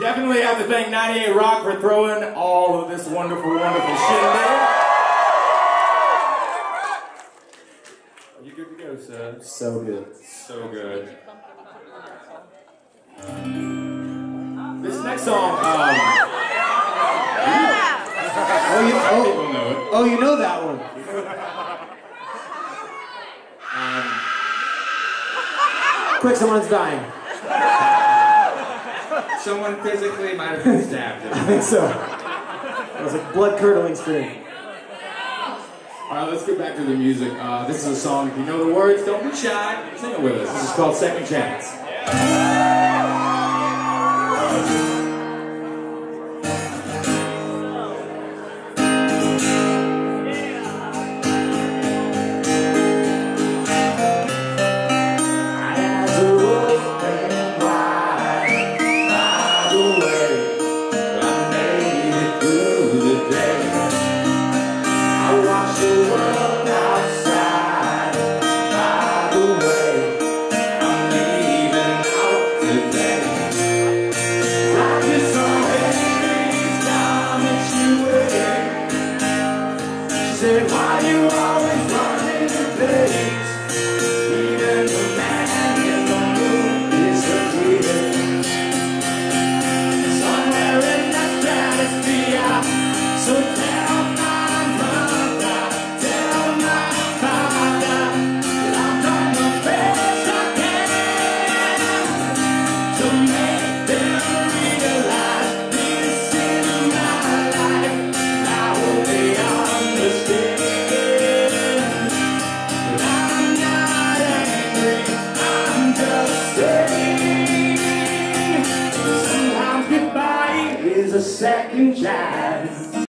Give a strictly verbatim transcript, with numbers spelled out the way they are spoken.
definitely have to thank ninety-eight Rock for throwing all of this wonderful, wonderful shit there. Are you good to go, sir? So good. So good. This next song, um... Oh, you, oh, people know it. oh, you know that one. Um... Quick, someone's dying. Someone physically might have been stabbed. I think so. It was like blood-curdling scream. Alright, let's get back to the music. Uh, this is a song, if you know the words, don't be shy. Sing it with us. This is called Second Chance. Said, why you always running in place? Even the man in the moon disappeared. Somewhere in that stratosphere. So tell my mother, tell my father that I've done the best I can to make them realize this in my life. Now they understand. Sometimes goodbye is a second chance.